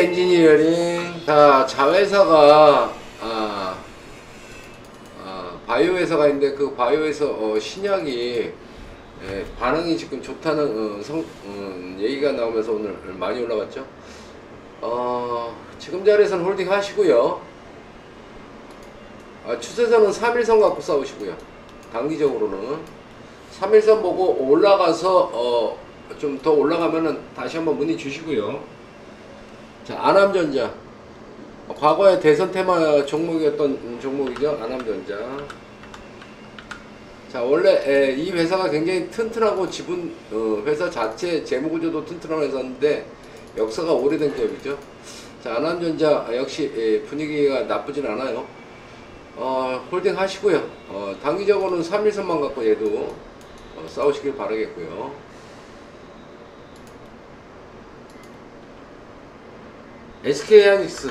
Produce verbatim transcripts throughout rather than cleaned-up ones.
엔지니어링. 자, 자회사가 아, 아, 바이오 회사가 있는데 그 바이오 회사 어, 신약이 예, 반응이 지금 좋다는 어, 성, 어, 얘기가 나오면서 오늘 많이 올라갔죠. 어, 지금 자리에서는 홀딩 하시고요. 아, 추세선은 삼일선 갖고 싸우시고요. 단기적으로는 삼일선 보고 올라가서 어, 좀 더 올라가면은 다시 한번 문의 주시고요. 자, 아남전자. 어, 과거에 대선 테마 종목이었던 종목이죠. 아남전자. 자, 원래 에, 이 회사가 굉장히 튼튼하고 지분 어, 회사 자체 재무구조도 튼튼한 회사인데 역사가 오래된 기업이죠. 자, 아남전자 역시 에, 분위기가 나쁘진 않아요. 어, 홀딩 하시고요. 어, 단기적으로는 삼일선만 갖고 얘도 어, 싸우시길 바라겠고요. 에스케이하이닉스.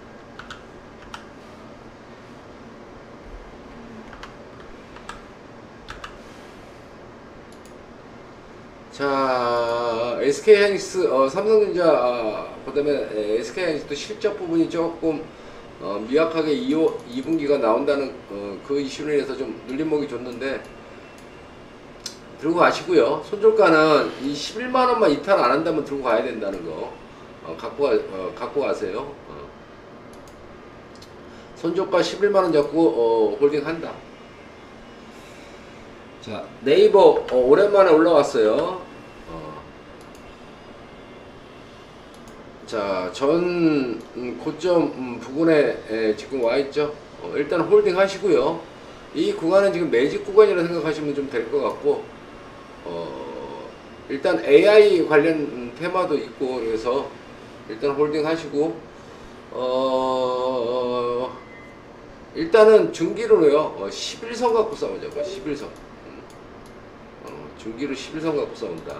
자, 에스케이하이닉스, 어, 삼성전자, 아, 그 다음에 에스케이하이닉스도 실적 부분이 조금 어, 미약하게 이 분기가 나온다는 어, 그 이슈로 인해서 좀 눌림목이 줬는데 들고 가시고요. 손절가는 이 십일만 원만 이탈 안 한다면 들고 가야 된다는 거 어, 갖고, 가, 어, 갖고 가세요. 어. 손절가 십일만 원 잡고 어, 홀딩 한다. 자, 네이버 어, 오랜만에 올라왔어요. 어. 자, 전 음, 고점 음, 부근에 에, 지금 와 있죠. 어, 일단 홀딩 하시고요. 이 구간은 지금 매직 구간이라 생각하시면 좀 될 것 같고, 어, 일단 에이아이 관련 음, 테마도 있고 그래서 일단 홀딩 하시고, 어, 일단은 중기로요. 어, 십일선 갖고 싸우자고. 십일선. 음. 어, 중기로 십일선 갖고 싸운다.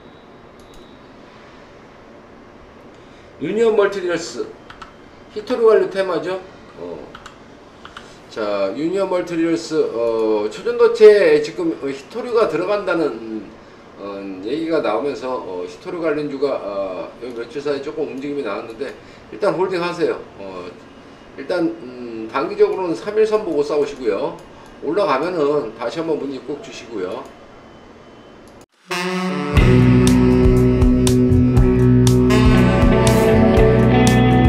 유니온 멀티리얼스 히토리 완료 테마죠. 어. 자, 유니온 멀티리얼스 어, 초전도체에 지금 히토리가 들어간다는 어, 얘기가 나오면서 어, 히토리 관련주가 어, 여기 며칠 사이에 조금 움직임이 나왔는데 일단 홀딩 하세요. 어, 일단 음, 단기적으로는 삼일선 보고 싸우시고요. 올라가면은 다시 한번 문의 꼭 주시고요.